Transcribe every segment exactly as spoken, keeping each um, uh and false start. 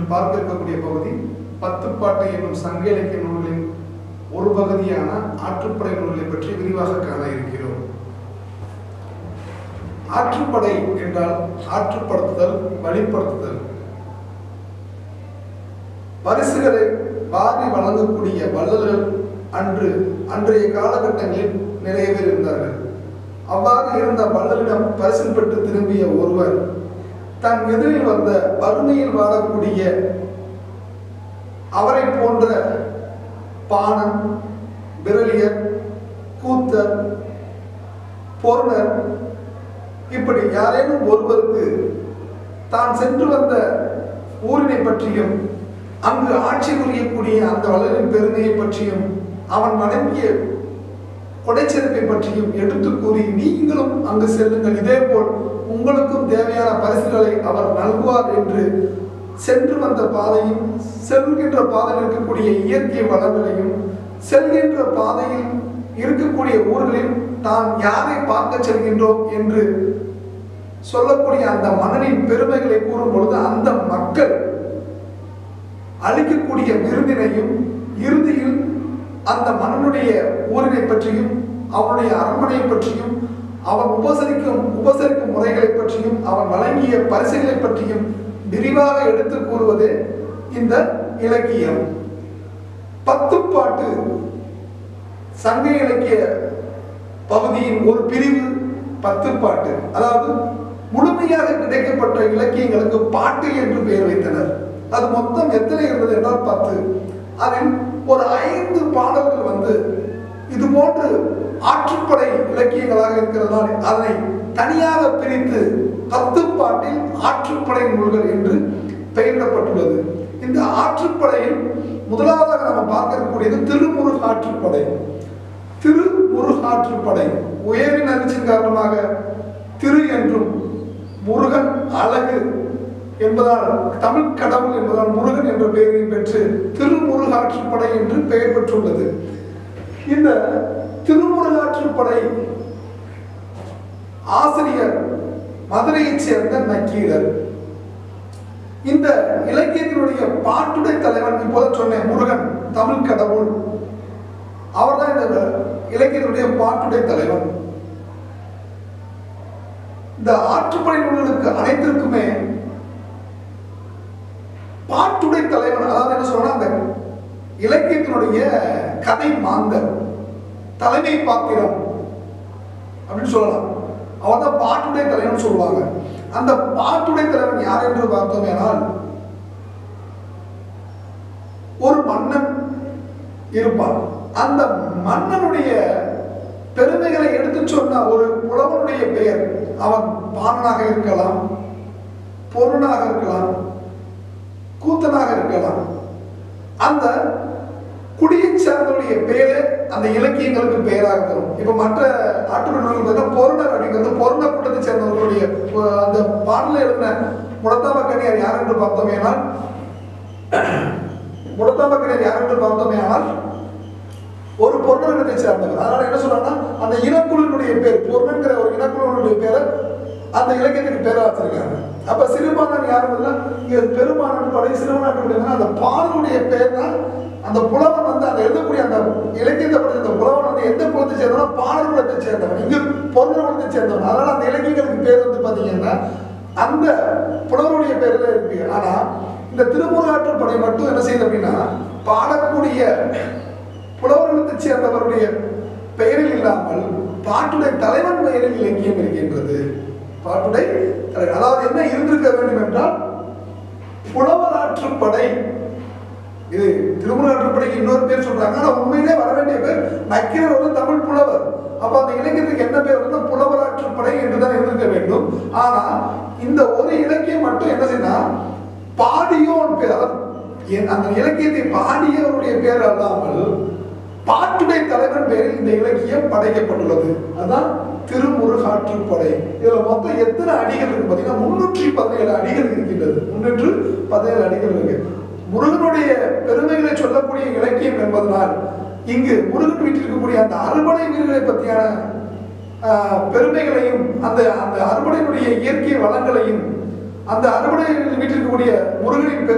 இன்று பார்க்க இருக்கக்கூடிய பகுதி பத்துப்பாட்டு என்னும் சங்க இலக்கிய நூல்களின் ஒரு பகுதியான ஆற்றுப்படை நூல்களை பற்றி விரிவாக காண இருக்கிறோம். ஆற்றுப்படை என்றால் ஆற்றுப்படுத்துதல், வழிப்படுத்துதல், பரிசுகளை வாரி வழங்கக்கூடிய வள்ளல்கள் அன்று அன்றைய காலகட்டங்களில் நிறைய பேர் இருந்தார்கள். அவ்வாறு இருந்த வள்ளலிடம் பரிசு பெற்று திரும்பிய ஒருவர் தன் எதிரில் வந்த வறுமையில் வாழக்கூடிய அவரை போன்ற பாணன், விரலியர், கூத்தர், பொருணர் இப்படி யாரேனும் ஒருவருக்கு தான் சென்று வந்த ஊரினை பற்றியும் அங்கு ஆட்சி புரியக்கூடிய அந்த வள்ளலின் பெருமையை பற்றியும் அவன் வழங்கிய கொடைச்சிறப்பை பற்றியும் எடுத்து கூறி நீங்களும் அங்கு செல்லுங்கள், இதே போல் உங்களுக்கும் தேவையான பரிசுகளை அவர் நல்குவார் என்று சென்று வந்த பாதையும் செல்கின்ற பாதையில் இருக்கக்கூடிய இயற்கை வளங்களையும் செல்கின்ற பாதையில் இருக்கக்கூடிய ஊர்களில் தான் யாரை பார்க்க செல்கின்றோம் என்று சொல்லக்கூடிய அந்த மன்னனின் பெருமைகளை கூறும் பொழுது அந்த மக்கள் அளிக்கக்கூடிய விருந்தினையும் இறுதியில் அந்த மன்னனுடைய ஊரினை பற்றியும் அவனுடைய அரண்மனையை பற்றியும் அவன் உபசரிக்கும் உபசரிக்கும் முறைகளை பற்றியும் அவன் வழங்கிய பரிசுகளை பற்றியும் விரிவாக எடுத்து கூறுவது இந்த இலக்கியம். பத்துப்பாட்டு சங்க இலக்கிய பகுதியின் ஒரு பிரிவு பத்துப்பாட்டு. அதாவது முழுமையாக கிடைக்கப்பட்ட இலக்கியங்களுக்கு பாட்டு என்று பெயர் வைத்தனர். அது மொத்தம் எத்தனை இருந்தது என்றால் பத்து. அதில் ஒரு ஐந்து பாடல்கள் வந்து இது போன்று ஆற்றுப்படை இலக்கியங்களாக இருக்கிறதால் அதனை தனியாக பிரித்து பத்துப்பாட்டில் ஆற்றுப்படை நூல்கள் என்று பெயரிடப்பட்டுள்ளது. இந்த ஆற்றுப்படையில் முதலாவதாக நம்ம பார்க்கக்கூடியது திருமுருகாற்றுப்படை. திருமுருகாற்றுப்படை உயரின் அதிர்ச்சியின் காரணமாக திரு என்றும் முருகன் அழகு என்பதால் தமிழ் கடவுள் என்பதால் முருகன் என்ற பெயரை பெற்று திருமுருகாற்றுப்படை என்று பெயர் பெற்றுள்ளது. இந்த திருமுருகாற்றுப்படை ஆசிரியர் மதுரையைச் சேர்ந்த நக்கீரர். இந்த இலக்கியத்தினுடைய பாட்டுடை தலைவன், இப்போது சொன்னேன் முருகன் தமிழ் கடவுள், அவர்தான் இந்த இலக்கியத்தினுடைய பாட்டுடை தலைவன். இந்த ஆற்றுப்படை நூல்களுக்கு அனைத்திற்குமே பாட்டுடை தலைவன், அதாவது என்ன சொல்றோம்னா அந்த இலக்கியத்தினுடைய கதை மாந்தர், தலைமை பாத்திரம் அப்படின்னு சொல்லலாம். அவர் தான் பாட்டுடை தலைவன் சொல்லுவாங்க. அந்த பாட்டுடை தலைவன் யார் என்று பார்த்தோம் என்றால் ஒரு மன்னன் இருப்பான். அந்த மன்னனுடைய பெருமைகளை எடுத்து சொன்ன ஒரு புலவனுடைய பெயர், அவன் பாணனாக இருக்கலாம், பொருளாக இருக்கலாம், கூத்தனாக இருக்கலாம். அந்த குடியை சார்ந்தவருடைய பெயரு அந்த இலக்கியங்களுக்கு பெயராக இருக்கும். இப்ப மற்ற ஆற்றுப்படை பொருணர் அப்படிங்கிறது பொருண கூட்டத்தை சேர்ந்தவர்களுடைய அந்த பாடல எழுதின முடத்தாம கணியார் யார் என்று பார்த்தோமே ஆனால் முடத்தாம கணியார் யார் என்று பார்த்தோமே ஆனால் ஒரு பொருணர் இனத்தை சேர்ந்தவர். அதனால என்ன சொல்றாங்கன்னா அந்த இனக்குழுவினுடைய பேர் பொருணன்கிற ஒரு இனக்குழுவினுடைய பேரை அந்த இலக்கியத்துக்கு பேரா வச்சிருக்காங்க. அப்ப சிறுபான்மன் யாருன்னா இங்க பெருமானன் படை சிறுவனாட்டு அந்த பாடலுடைய பேர் தான் அந்த புலவன் வந்து அந்த எழுதக்கூடிய அந்த இலக்கியத்தை பற்றி அந்த புலவன் வந்து எந்த குலத்தை சேர்ந்தவனா பாடல் குலத்தை சேர்ந்தவன், இங்கு பொருள் குலத்தை சேர்ந்தவன். அதனால அந்த இலக்கியங்களுக்கு பேர் வந்து பாத்தீங்கன்னா அந்த புலவருடைய பேர்ல இருக்கு. ஆனா இந்த திருமுருகாற்றுப்படை மட்டும் என்ன செய்யுது அப்படின்னா பாடக்கூடிய புலவர்களை சேர்ந்தவருடைய பெயரில் இல்லாமல் பாட்டுடை தலைவன் பெயரில் இலக்கியம் இருக்கின்றது. பாட்டுடை தலைவன், அதாவது என்ன இருந்திருக்க வேண்டும் என்றால் புலவராற்றுப்படை. இது திருமுருகாற்றுப்படைக்கு இன்னொரு பேர் சொல்றாங்க. ஆனா உண்மையிலே வர வேண்டிய பேர் நக்கீரர் வந்து தமிழ் புலவர். அப்ப அந்த இலக்கியத்துக்கு என்ன பேர் வந்து புலவராற்றுப்படை என்றுதான் இருந்திருக்க வேண்டும். ஆனா இந்த ஒரு இலக்கியம் மட்டும் என்ன செய்யனா பாடியோன் பேர், அந்த இலக்கியத்தை பாடியவருடைய பேர் அல்லாமல் பாட்டுடை தலைவன் பேரில் இந்த இலக்கியம் படைக்கப்பட்டுள்ளது. அதுதான் திருமுருகாற்றுப்படை. இதுல மொத்தம் எத்தனை அடிகள் இருக்கு பாத்தீங்கன்னா முன்னூற்றி பதினேழு அடிகள் இருக்கின்றது. முன்னூற்று பதினேழு அடிகள் இருக்கு. முருகனுடைய பெருமைகளை சொல்லக்கூடிய இலக்கியம் என்பதனால் இங்கு முருகன் வீட்டிருக்கக்கூடிய அந்த அறுபடை வீரர்களை பற்றியான பெருமைகளையும் அந்த அந்த அறுபடையினுடைய இயற்கை வளங்களையும் அந்த அறுபடை வீட்டிற்குரிய முருகனின் பெருமைகளை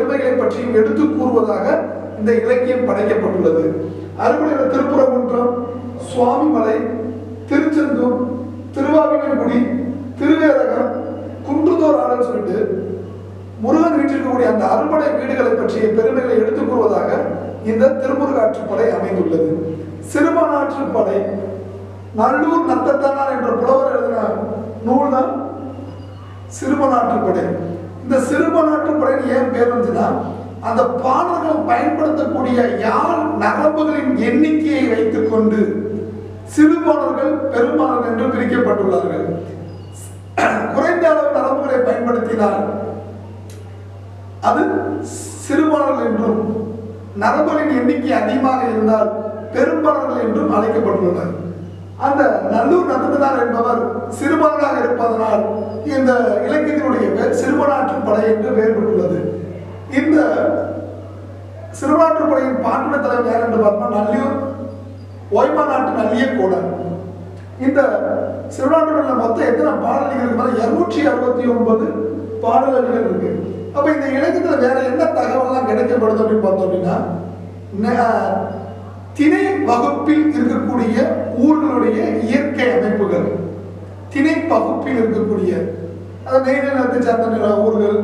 பற்றியும் எடுத்து கூறுவதாக இந்த இலக்கியம் படைக்கப்பட்டுள்ளது. அறுபடையில் திருப்பரங்குன்றம், சுவாமிமலை, திருச்செந்தூர், திருவாவினன்குடி, திருவேரகம், குன்றுதோர் ஆடல் சொல்லிட்டு முருகன் வீட்டிற்கக்கூடிய அந்த அறுபடை வீடுகளை பற்றிய பெருமைகளை எடுத்துக் கூறுவதாக இந்த திருமுருகாற்றுப்படை அமைந்துள்ளது. சிறுபானாற்றுப்படை நல்லூர் நத்தத்தனார் என்ற புலவர் எழுதின நூல் தான் சிறுபானாற்றுப்படை. இந்த சிறுபானாற்றுப்படை ஏன் பேர் வந்துச்சுன்னா, அந்த பாடல்கள் பயன்படுத்தக்கூடிய யாழ் நரம்புகளின் எண்ணிக்கையை வைத்துக் கொண்டு சிறுபாடல்கள் பெரும்பாடல்கள் என்று பிரிக்கப்பட்டுள்ளார்கள். குறைந்த அளவு நரம்புகளை பயன்படுத்தினால் அது சிறுபாடல்கள் என்றும், நரம்புகளின் எண்ணிக்கை அதிகமாக இருந்தால் பெரும்பாடல்கள் என்றும் அழைக்கப்பட்டுள்ளனர். அந்த நல்லூர் நந்தனார் என்பவர் சிறுபாடலாக இருப்பதனால் இந்த இலக்கியத்தினுடைய பேர் சிறுபானாற்றுப்படை என்று பெயர் பெற்றுள்ளது. இந்த சிறுபானாற்றுப்படையின் பாட்டுடை தலைவர் யார் என்று பார்த்தோம்னா நல்லூர் ஓய்மா நாட்டு நல்லிய கோடன். இந்த சிறுபானாற்றுப்படையில் மொத்தம் எத்தனை பாடல்கள் இருக்கு? இருநூற்றி அறுபத்தி ஒன்பது பாடல்கள் இருக்கு. அப்ப இந்த இலக்கியத்தில் வேற என்ன தகவல்லாம் கிடைக்கப்படுது அப்படின்னு பார்த்தோம் அப்படின்னா, திணை வகுப்பில் இருக்கக்கூடிய ஊர்களுடைய இயற்கை அமைப்புகள், திணை பகுப்பில் இருக்கக்கூடிய நெய்தல் நிலத்தை சார்ந்த ஊர்கள்,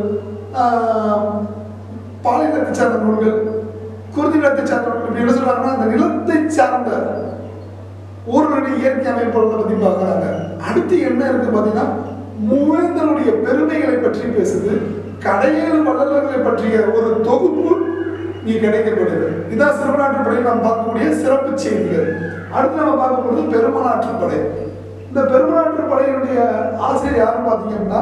பாலை நிலத்தை சார்ந்த நூல்கள், குருதி நிலத்தை சார்ந்த நூல்கள், என்ன சொல்றாங்கன்னா அந்த நிலத்தை சார்ந்த ஊர்களுடைய இயற்கை அமைப்புகளை பத்தி பார்க்கிறாங்க. அடுத்து என்ன இருக்கு பாத்தீங்கன்னா, மூவேந்தருடைய பெருமைகளை பற்றி பேசுது. கடையேழு வள்ளல்களை பற்றிய ஒரு தொகுப்பு இங்கே கிடைக்கப்படுது. இதான் சிறுபானாற்றுப்படை நாம் பார்க்கக்கூடிய சிறப்பு செய்திகள். அடுத்து நம்ம பார்க்கப்படுது பெருமனாற்றுப்படை. இந்த பெருமனாற்றுப்படையினுடைய ஆசிரியர் யாரும் பார்த்தீங்கன்னா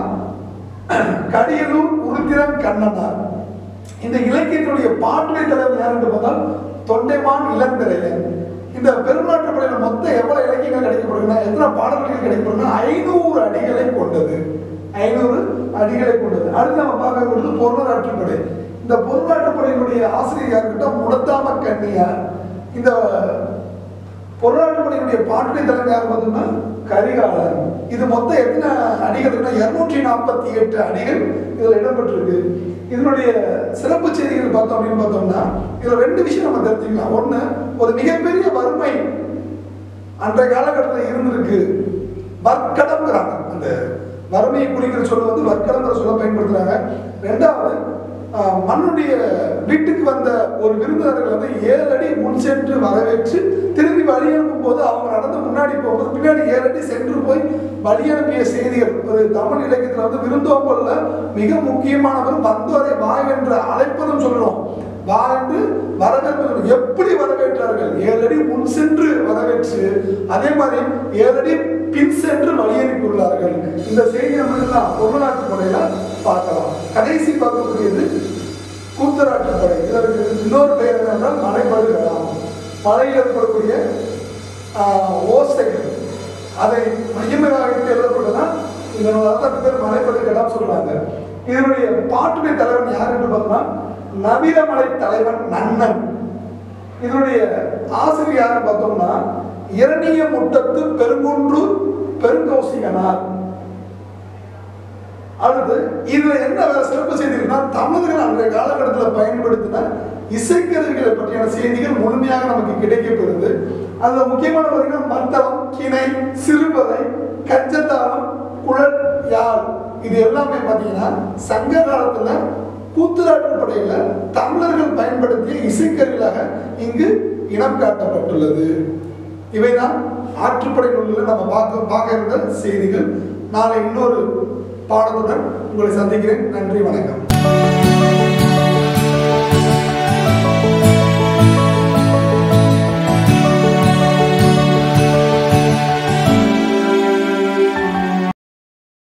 கடியலூர் உருத்திரன் கண்ணனார். இந்த இலக்கியத்தினுடைய பாட்டுடை தலைவர் யார் என்று பார்த்தால் தொண்டைமான் இளந்திரையன். இந்த பெருமனாற்றுப்படையில மொத்தம் எவ்வளவு இலக்கியங்கள் கிடைக்கப்படுதுன்னா, எத்தனை பாடல்கள் கிடைக்கப்படுதுன்னா ஐநூறு அடிகளை கொண்டது. ஐநூறு அடிகளை கொண்டது. அடுத்து நம்ம பார்க்கக்கூடியது பொருளாற்றுப்படை. இந்த பொருளாற்றுப்படையினுடைய ஆசிரியர் யாருக்கிட்ட முடத்தாம கண்ணியார். இந்த பொருளாற்றுப்படையினுடைய பாட்டுடை தலைவர் யார் பார்த்தோம்னா கரிகாலர். இது மொத்தம் எத்தனை அடிகள் இருக்குன்னா இருநூற்றி நாற்பத்தி எட்டு அடிகள் இதுல இடம்பெற்றிருக்கு. இதனுடைய சிறப்பு செய்திகள் பார்த்தோம் அப்படின்னு பார்த்தோம்னா இதுல ரெண்டு விஷயம் நம்ம தெரிஞ்சுக்கலாம். ஒண்ணு, ஒரு மிகப்பெரிய வறுமை அன்றைய காலகட்டத்தில் இருந்திருக்கு. வர்க்கடம்ங்கிறாங்க, அந்த வறுமையை குறிக்கிற சொல்ல வந்து வர்க்கடம்ங்கிற சொல்ல பயன்படுத்துறாங்க. ரெண்டாவது, மண்ணுடைய வீட்டுக்கு வந்த ஒரு விருந்தினர்கள் வந்து ஏழு அடி முன் சென்று வரவேற்று திரும்பி வழி அனுப்பும் போது அவங்க நடந்து முன்னாடி போகும்போது பின்னாடி ஏழு அடி சென்று போய் வழி அனுப்பிய செய்திகள். ஒரு தமிழ் இலக்கியத்தில் வந்து விருந்தோம்பல்ல மிக முக்கியமானவர் வந்தோரை வாய் என்று அழைப்பதும் சொல்றோம். வா என்று வரவேற்பது. எப்படி வரவேற்றார்கள்? ஏழு அடி முன் சென்று வரவேற்று அதே மாதிரி ஏழு அடி பின் சென்று வழி அனுப்பியுள்ளார்கள். இந்த செய்தியை மட்டும்தான் பொருளாற்றுப்படையில பார்க்கலாம். கடைசி பார்க்கக்கூடியது கூத்தராற்றுப்படை. இதற்கு இன்னொரு பெயர் என்னென்றால் மலைப்படுகலாம். மலையில் ஏற்படக்கூடிய ஓசைகள் அதை மையமாக எழுதப்பட்டதான் இதனோட பேர் மலைப்படுகலாம் சொல்றாங்க. இதனுடைய பாட்டுடைய தலைவன் யார் என்று பார்த்தோம்னா நவீனமலை தலைவன் நன்னன். இதனுடைய ஆசிரியர் யார் பார்த்தோம்னா இரணிய முட்டத்து பெருங்குன்றூர் பெருங்கௌசிகனார். அடுத்து இதுல என்ன வேற சிறப்பு செய்திகள்னா, தமிழர்கள் அன்றைய காலகட்டத்தில் பயன்படுத்தின இசைக்கருவிகளை பற்றியான செய்திகள் முழுமையாக நமக்கு கிடைக்கப்பெறுது. அதுல முக்கியமான பார்த்தீங்கன்னா மத்தளம், கிணை, சிறுபறை, கஞ்சத்தாளம், குழல், யாழ், இது எல்லாமே பார்த்தீங்கன்னா சங்க காலத்துல கூத்தராற்றுப்படையில தமிழர்கள் பயன்படுத்திய இசைக்கருவிகளாக இங்கு இனம் காட்டப்பட்டுள்ளது. இவைதான் ஆற்றுப்படை நூல்களில் நம்ம பார்க்க பார்க்க இருந்த செய்திகள். நாளை இன்னொரு பாடத்துடன் உங்களை சந்திக்கிறேன். நன்றி, வணக்கம்.